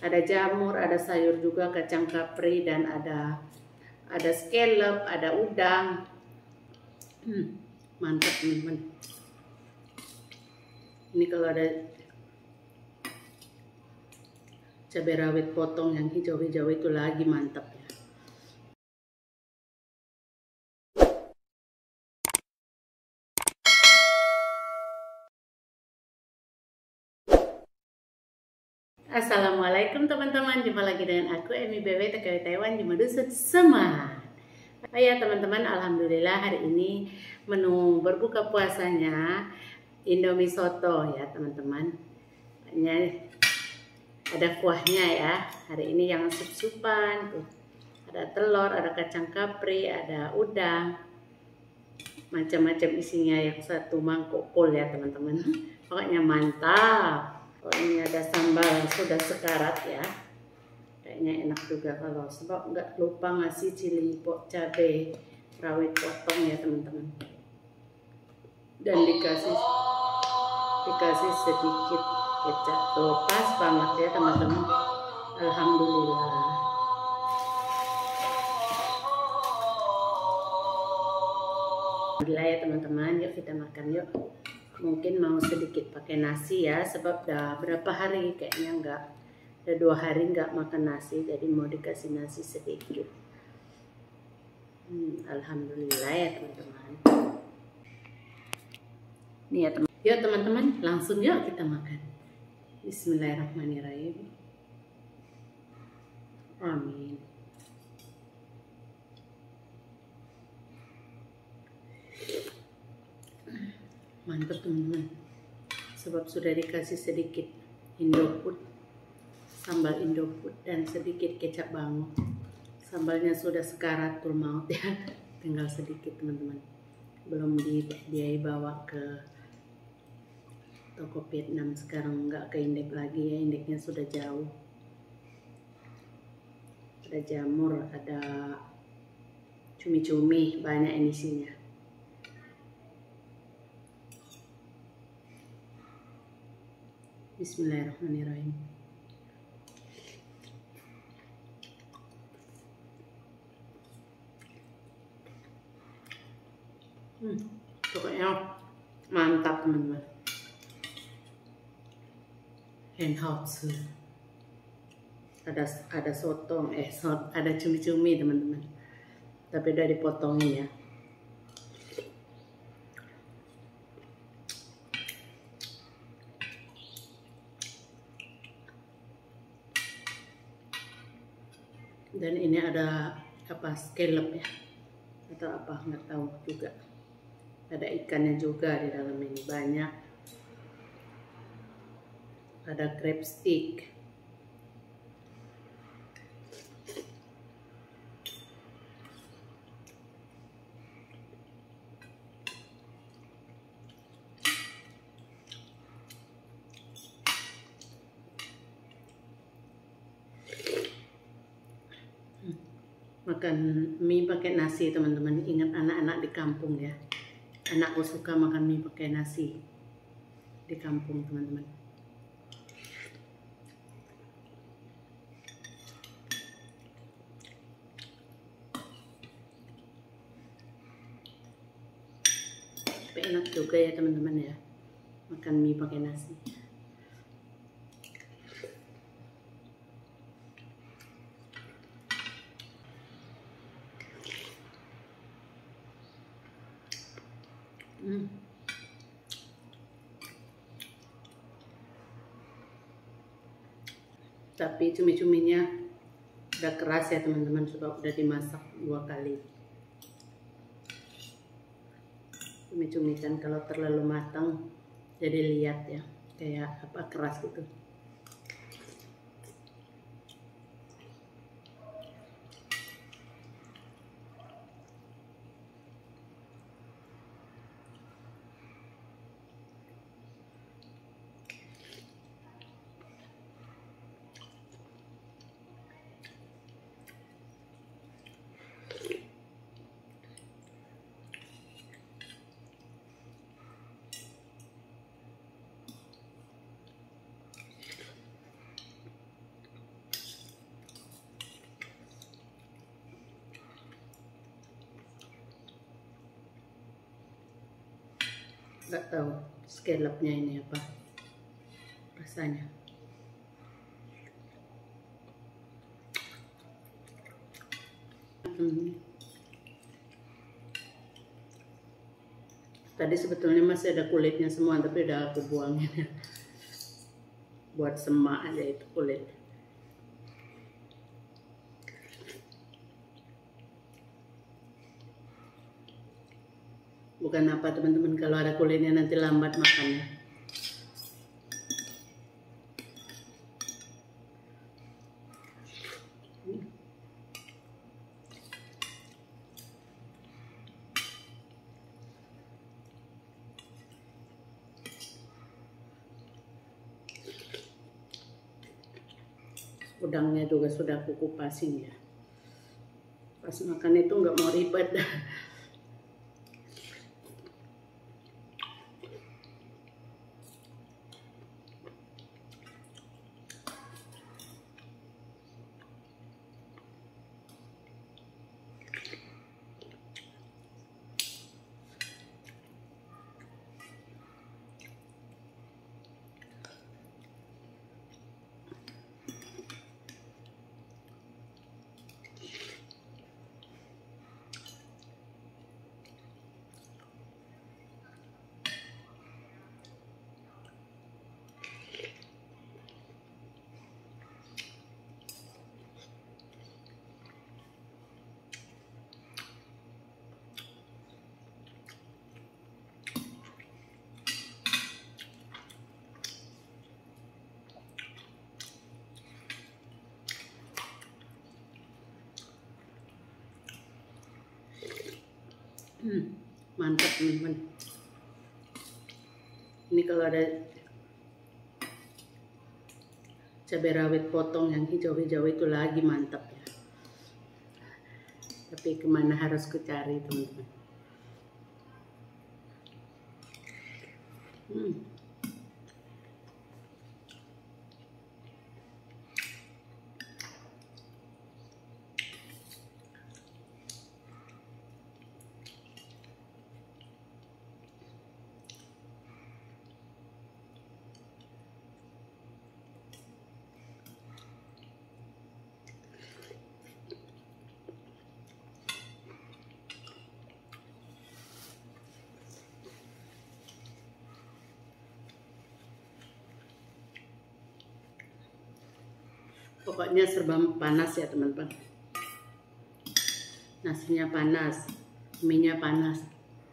Ada jamur, ada sayur juga, kacang kapri, dan ada scallop, ada udang. Mantap teman-teman. Ini kalau ada cabai rawit potong yang hijau-hijau itu lagi mantap ya. Assalamualaikum teman-teman, jumpa lagi dengan aku Emi BW TKW Taiwan di Medusut Seman. Oh ya teman-teman, alhamdulillah hari ini menu berbuka puasanya Indomie soto ya teman-teman. Ini ada kuahnya ya. Hari ini yang sup-supan tuh. Ada telur, ada kacang kapri, ada udang. Macam-macam isinya yang satu mangkok full ya teman-teman. Pokoknya mantap. Oh, ini ada sambal sudah sekarat ya. Kayaknya enak juga kalau sebab nggak lupa ngasih cili cabai rawit potong ya teman-teman. Dan dikasih sedikit kecap tuh pas banget ya teman-teman. Alhamdulillah. Alhamdulillah ya teman-teman, yuk kita makan yuk. Mungkin mau sedikit pakai nasi ya, sebab udah berapa hari kayaknya enggak, udah 2 hari enggak makan nasi, jadi mau dikasih nasi sedikit. Alhamdulillah ya teman-teman. Nih ya teman, yuk teman-teman, langsung yuk kita makan. Bismillahirrahmanirrahim. Amin. Mantap teman-teman, sebab sudah dikasih sedikit Indofood, sambal Indofood dan sedikit kecap bango. Sambalnya sudah sekaratul maut ya, tinggal sedikit teman-teman. Belum dia bawa ke toko Vietnam, sekarang nggak ke Indek lagi ya, Indeknya sudah jauh. Ada jamur, ada cumi-cumi, banyak ini isinya. Bismillahirrahmanirrahim. Pokoknya mantap teman-teman. Henhouse. Ada sotong, ada cumi-cumi teman-teman. Tapi udah dipotongin ya. Dan ini ada apa, scallop ya, atau apa nggak tahu juga. Ada ikannya juga di dalam ini banyak. Ada crab stick. Makan mie pakai nasi teman-teman, ingat anak-anak di kampung ya. Anakku suka makan mie pakai nasi di kampung teman-teman. Tapi enak juga ya teman-teman ya, makan mie pakai nasi. Tapi cumi-cuminya udah keras ya teman-teman, sebab udah dimasak 2 kali. Cumi-cumi kan kalau terlalu matang jadi lihat ya, kayak apa, keras gitu. Nggak tahu scallopnya ini apa rasanya. Tadi sebetulnya masih ada kulitnya semua, tapi udah aku buangin buat semak aja itu kulit. Bukan apa teman-teman, kalau ada kulitnya nanti lambat makannya. Udangnya juga sudah aku kupasin ya. Pas makan itu nggak mau ribet. Mantap teman-teman. Ini kalau ada cabai rawit potong yang hijau-hijau itu lagi mantap ya. Tapi kemana harus ku cari teman-teman. Pokoknya serba panas ya teman-teman. Nasinya panas, mie-nya panas.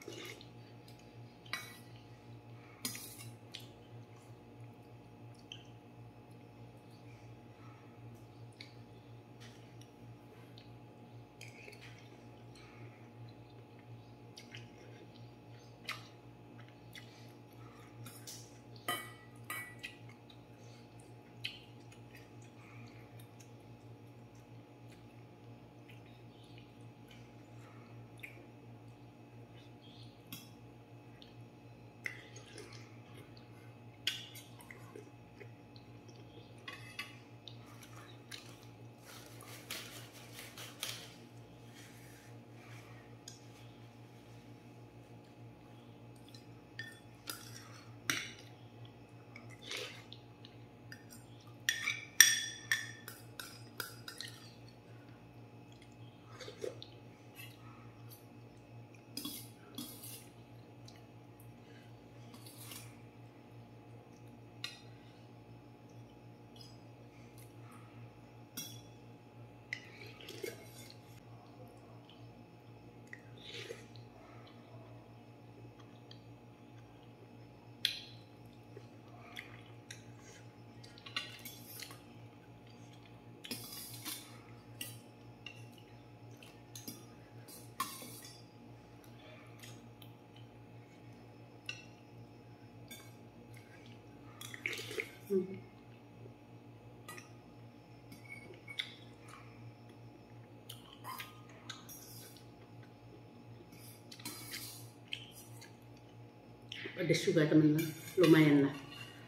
Pedas juga teman-teman, lumayan lah.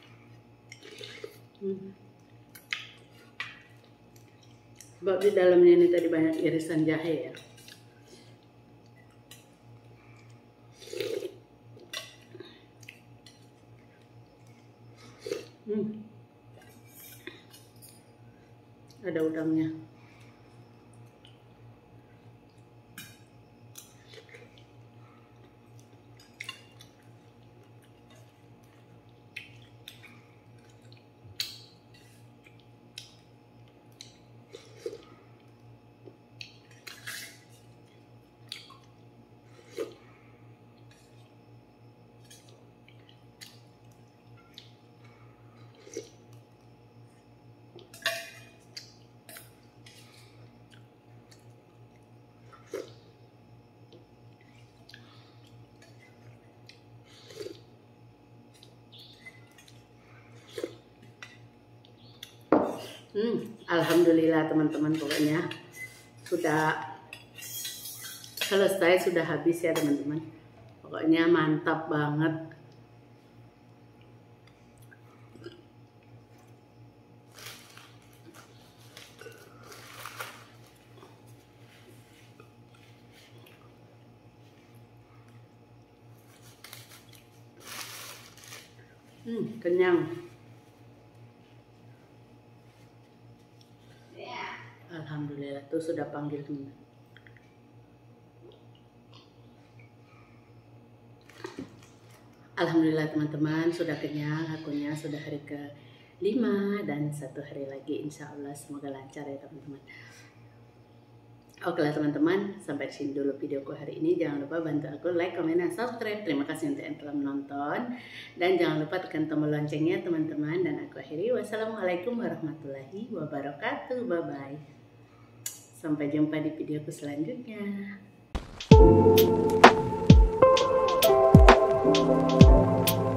Sebab di dalamnya ini tadi banyak irisan jahe ya. ada udangnya. Alhamdulillah teman-teman, pokoknya sudah selesai, sudah habis ya teman-teman. Pokoknya mantap banget. Kenyang. Alhamdulillah tuh sudah panggil teman. Alhamdulillah teman-teman, sudah kenyang, akunya sudah hari ke-5 dan 1 hari lagi insya Allah semoga lancar ya teman-teman. Oke lah teman-teman, sampai sini dulu videoku hari ini. Jangan lupa bantu aku like, komen, dan subscribe. Terima kasih untuk yang telah menonton. Dan jangan lupa tekan tombol loncengnya teman-teman. Dan aku akhiri, wassalamualaikum warahmatullahi wabarakatuh. Bye-bye. Sampai jumpa di videoku selanjutnya.